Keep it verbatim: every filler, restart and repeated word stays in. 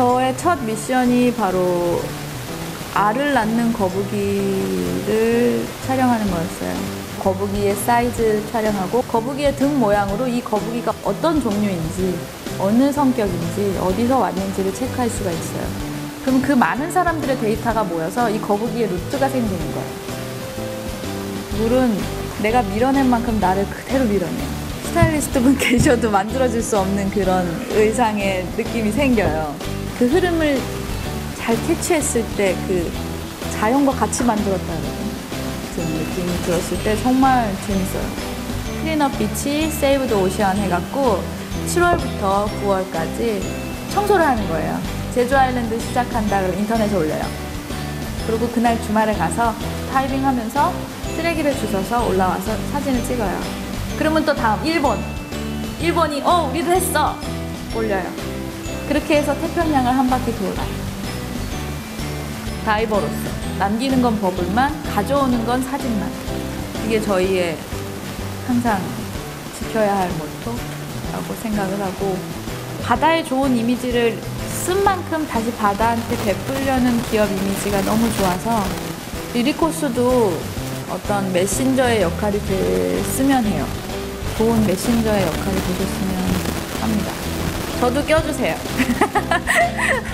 저의 첫 미션이 바로 알을 낳는 거북이를 촬영하는 거였어요. 거북이의 사이즈 촬영하고 거북이의 등 모양으로 이 거북이가 어떤 종류인지 어느 성격인지 어디서 왔는지를 체크할 수가 있어요. 그럼 그 많은 사람들의 데이터가 모여서 이 거북이의 루트가 생기는 거예요. 물은 내가 밀어낸 만큼 나를 그대로 밀어내요. 스타일리스트 분 계셔도 만들어줄 수 없는 그런 의상의 느낌이 생겨요. 그 흐름을 잘 캐치했을 때 그 자연과 같이 만들었다는 그런 느낌이 들었을 때 정말 재밌어요. 클린업 비치, 세이브 더 오션 해갖고 칠월부터 구월까지 청소를 하는 거예요. 제주 아일랜드 시작한다 그러면 인터넷에 올려요. 그리고 그날 주말에 가서 다이빙 하면서 쓰레기를 주워서 올라와서 사진을 찍어요. 그러면 또 다음 일본. 일본이 어 우리도 했어! 올려요. 그렇게 해서 태평양을 한 바퀴 돌아요. 다이버로서 남기는 건 버블만, 가져오는 건 사진만. 이게 저희의 항상 지켜야 할 모토라고 생각을 하고, 바다의 좋은 이미지를 쓴 만큼 다시 바다한테 베풀려는 기업 이미지가 너무 좋아서 리리코스도 어떤 메신저의 역할이 됐으면 해요. 좋은 메신저의 역할이 되셨으면 합니다. 저도 껴주세요.